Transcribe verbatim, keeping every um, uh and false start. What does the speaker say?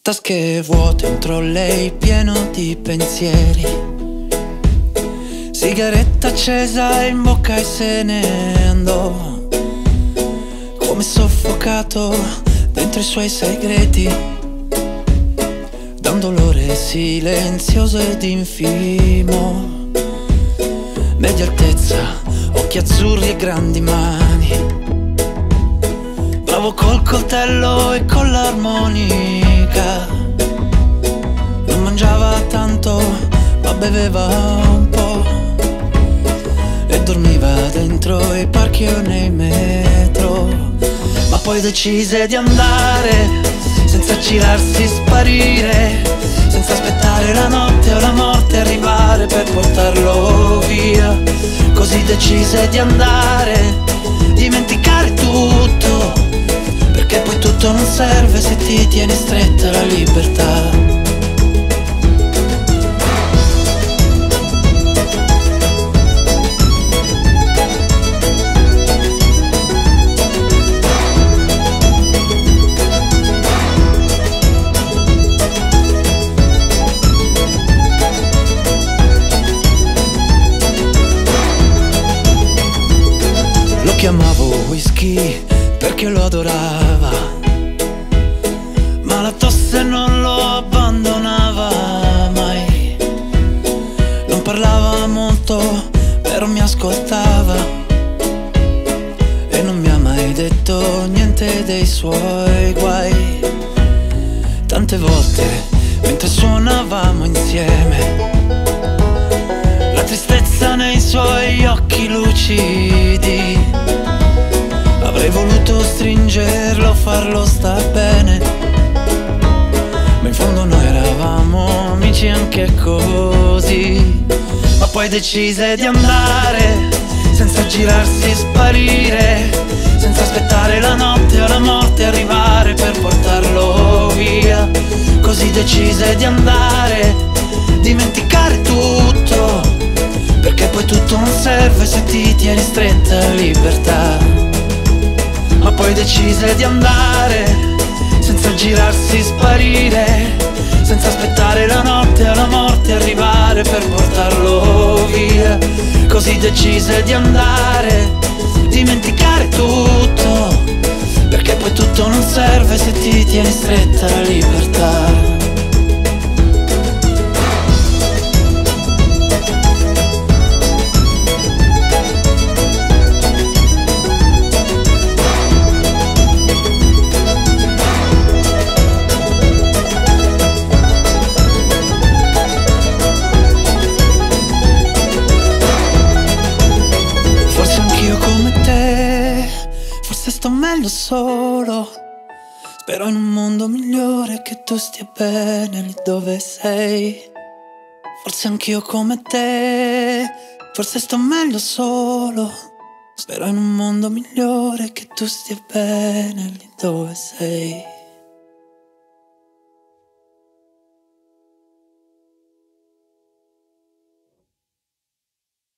Tasche vuote, un trolley pieno di pensieri, sigaretta accesa in bocca e se ne andò, come soffocato dentro i suoi segreti, da un dolore silenzioso ed infimo. Media altezza, occhi azzurri e grandi mani, bravo col coltello e con l'armonica. Non mangiava tanto, ma beveva un po' e dormiva dentro i parchi o nei metro. Ma poi decise di andare, senza girarsi, sparire, senza aspettare la notte o la morte arrivare per portarlo via. Così decise di andare, dimenticare tutto, perché poi tutto non serve se ti tieni stretta la libertà. Lo chiamavo whisky perché lo adorava, ma la tosse non lo abbandonava mai. Non parlava molto, però mi ascoltava e non mi ha mai detto niente dei suoi guai. Tante volte, mentre suonavamo insieme, la tristezza nei suoi occhi lucidi, avrei voluto stringerlo, farlo star bene, ma in fondo noi eravamo amici anche così. Ma poi decise di andare, senza girarsi, sparire, senza aspettare la notte o la morte arrivare per portarlo via. Così decise di andare, dimenticare tutto, perché poi tutto non serve se ti tieni stretta la libertà. Ma poi decise di andare, senza girarsi, sparire, senza aspettare la notte o la morte arrivare per portarlo via. Così decise di andare, dimenticare tutto, perché poi tutto non serve se ti tieni stretta la libertà. Forse sto meglio solo, spero in un mondo migliore, che tu stia bene lì dove sei. Forse anch'io come te, forse sto meglio solo, spero in un mondo migliore, che tu stia bene lì dove sei.